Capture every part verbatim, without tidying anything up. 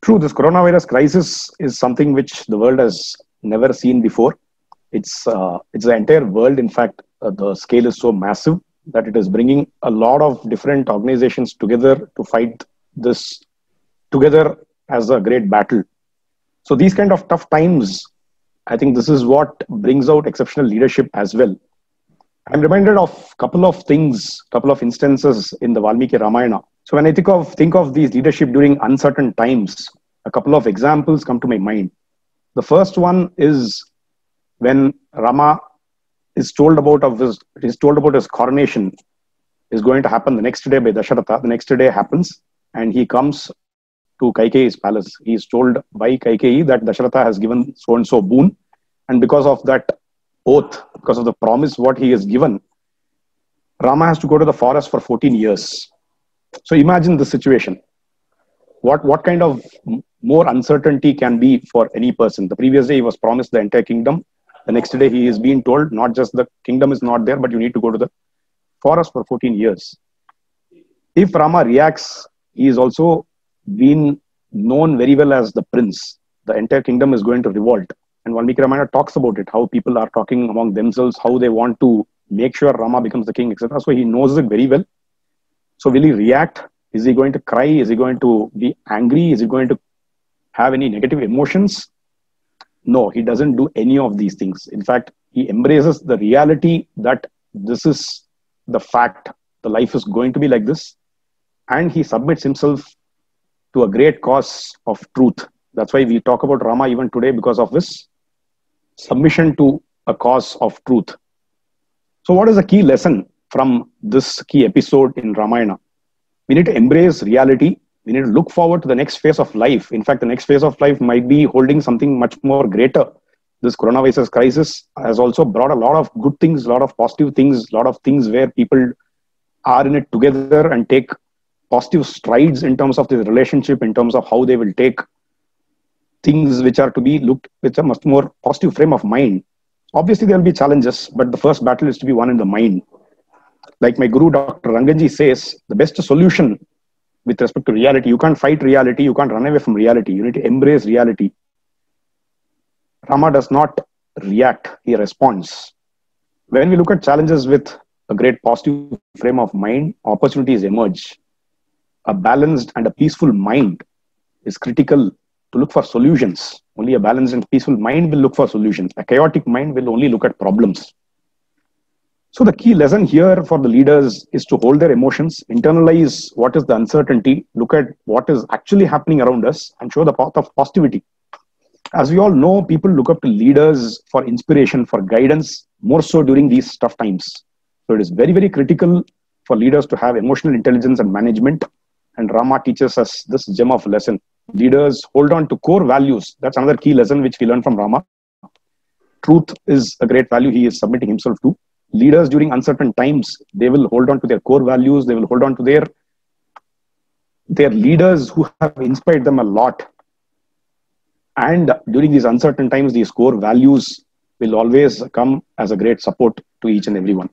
True, this coronavirus crisis is something which the world has never seen before. It's uh, it's the entire world. In fact, uh, the scale is so massive that it is bringing a lot of different organizations together to fight this together as a great battle. So these kind of tough times, I think this is what brings out exceptional leadership as well. I'm reminded of a couple of things, couple of instances in the Valmiki Ramayana. So when I think of think of these leadership during uncertain times, a couple of examples come to my mind. The first one is when Rama is told about of his is told about his coronation is going to happen the next day by Dasharatha. The next day happens, and he comes to Kaikeyi's palace. He is told by Kaikeyi that Dasharatha has given so and so boon, and because of that oath, because of the promise what he has given, Rama has to go to the forest for fourteen years. So imagine the situation. What, what kind of more uncertainty can be for any person? The previous day he was promised the entire kingdom. The next day he is being told not just the kingdom is not there, but you need to go to the forest for fourteen years. If Rama reacts, he is also been known very well as the prince. The entire kingdom is going to revolt. And Valmiki Ramayana talks about it, how people are talking among themselves, how they want to make sure Rama becomes the king, et cetera. So he knows it very well. So will he react? Is he going to cry? Is he going to be angry? Is he going to have any negative emotions? No, he doesn't do any of these things. In fact, he embraces the reality that this is the fact. The life is going to be like this. And he submits himself to a great cause of truth. That's why we talk about Rama even today, because of this submission to a cause of truth. So what is the key lesson from this key episode in Ramayana? We need to embrace reality. We need to look forward to the next phase of life. In fact, the next phase of life might be holding something much more greater. This coronavirus crisis has also brought a lot of good things, a lot of positive things, a lot of things where people are in it together and take positive strides in terms of the relationship, in terms of how they will take things which are to be looked with a much more positive frame of mind. Obviously, there will be challenges, but the first battle is to be won in the mind. Like my guru, Doctor Ranganji says, the best solution with respect to reality, you can't fight reality, you can't run away from reality. You need to embrace reality. Rama does not react, he responds. When we look at challenges with a great positive frame of mind, opportunities emerge. A balanced and a peaceful mind is critical to look for solutions. Only a balanced and peaceful mind will look for solutions. A chaotic mind will only look at problems. So the key lesson here for the leaders is to hold their emotions, internalize what is the uncertainty, look at what is actually happening around us, and show the path of positivity. As we all know, people look up to leaders for inspiration, for guidance, more so during these tough times. So it is very, very critical for leaders to have emotional intelligence and management. And Rama teaches us this gem of lesson. Leaders hold on to core values. That's another key lesson which we learn from Rama. Truth is a great value he is submitting himself to. Leaders during uncertain times, they will hold on to their core values. They will hold on to their, their leaders who have inspired them a lot. And during these uncertain times, these core values will always come as a great support to each and everyone.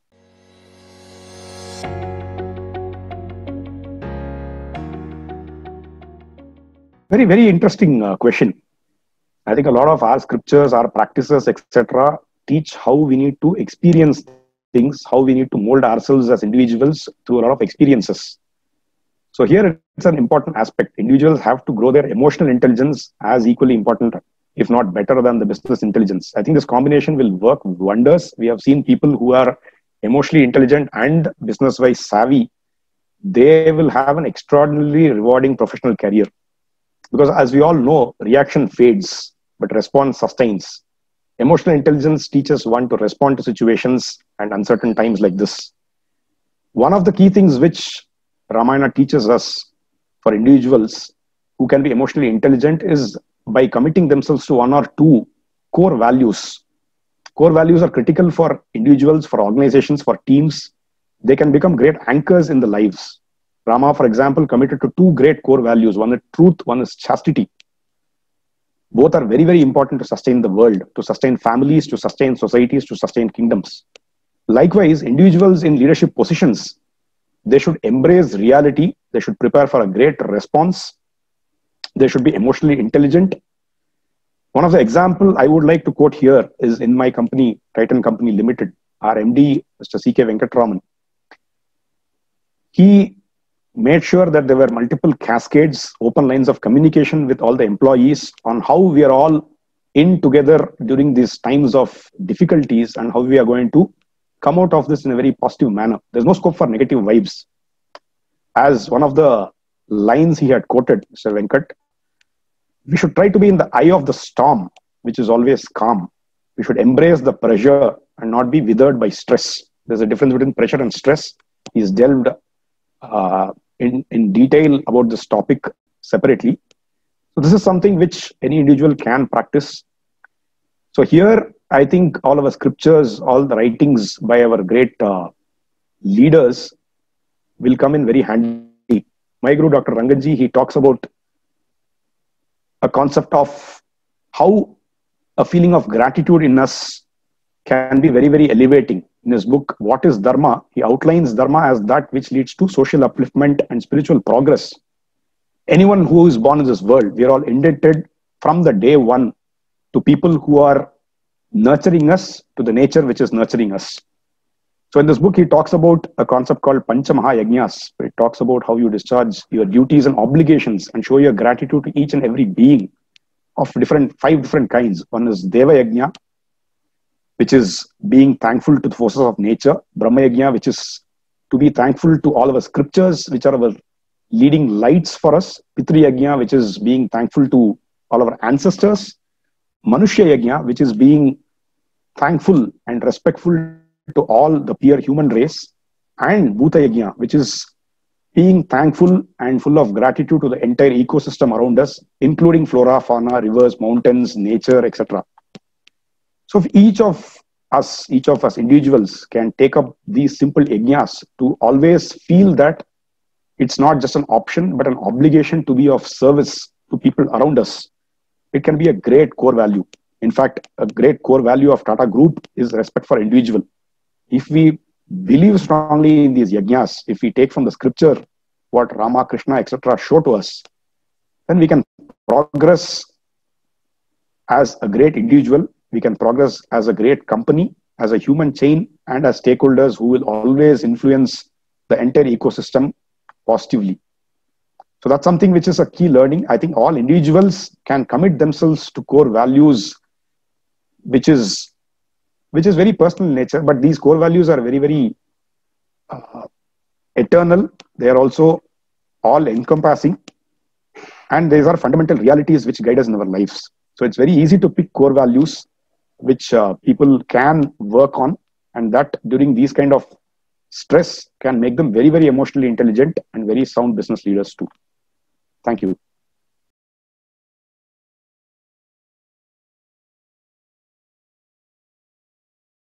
Very, very interesting uh, question. I think a lot of our scriptures, our practices, et cetera, teach how we need to experience things, how we need to mold ourselves as individuals through a lot of experiences. So here it's an important aspect. Individuals have to grow their emotional intelligence as equally important, if not better than the business intelligence. I think this combination will work wonders. We have seen people who are emotionally intelligent and business-wise savvy. They will have an extraordinarily rewarding professional career. Because as we all know, reaction fades, but response sustains. Emotional intelligence teaches one to respond to situations and uncertain times like this. One of the key things which Ramayana teaches us for individuals who can be emotionally intelligent is by committing themselves to one or two core values. Core values are critical for individuals, for organizations, for teams. They can become great anchors in the lives. Rama, for example, committed to two great core values. One is truth, one is chastity. Both are very, very important to sustain the world, to sustain families, to sustain societies, to sustain kingdoms. Likewise, individuals in leadership positions, they should embrace reality. They should prepare for a great response. They should be emotionally intelligent. One of the example I would like to quote here is in my company, Titan Company Limited, our M D, Mister C K Venkatraman. He made sure that there were multiple cascades, open lines of communication with all the employees on how we are all in together during these times of difficulties and how we are going to come out of this in a very positive manner. There's no scope for negative vibes. As one of the lines he had quoted, Mister Venkat, we should try to be in the eye of the storm, which is always calm. We should embrace the pressure and not be withered by stress. There's a difference between pressure and stress. He's delved uh, in, in detail about this topic separately. So this is something which any individual can practice. So here, I think all of our scriptures, all the writings by our great uh, leaders will come in very handy. My guru, Doctor Ranganji, he talks about a concept of how a feeling of gratitude in us can be very, very elevating. In his book, What is Dharma? He outlines Dharma as that which leads to social upliftment and spiritual progress. Anyone who is born in this world, we are all indebted from the day one to people who are nurturing us, to the nature which is nurturing us. So in this book, he talks about a concept called Pancha Mahayagnas. It talks about how you discharge your duties and obligations and show your gratitude to each and every being of different, five different kinds. One is Deva Yajna, which is being thankful to the forces of nature. Brahma Yajna, which is to be thankful to all of our scriptures, which are our leading lights for us. Pitri Yajna, which is being thankful to all of our ancestors. Manushya Yajna, which is being thankful and respectful to all the peer human race. And Bhuta Yajna, which is being thankful and full of gratitude to the entire ecosystem around us, including flora, fauna, rivers, mountains, nature, et cetera. So if each of us, each of us individuals can take up these simple yajnas to always feel that it's not just an option, but an obligation to be of service to people around us, it can be a great core value. In fact, a great core value of Tata Group is respect for individual. If we believe strongly in these yajnas, if we take from the scripture what Rama, Krishna, et cetera show to us, then we can progress as a great individual, we can progress as a great company, as a human chain, and as stakeholders who will always influence the entire ecosystem positively. So that's something which is a key learning. I think all individuals can commit themselves to core values, which is which is very personal in nature, but these core values are very, very uh, eternal. They are also all encompassing, and these are fundamental realities which guide us in our lives. So it's very easy to pick core values which uh, people can work on, and that during these kind of stress can make them very, very emotionally intelligent and very sound business leaders too. Thank you.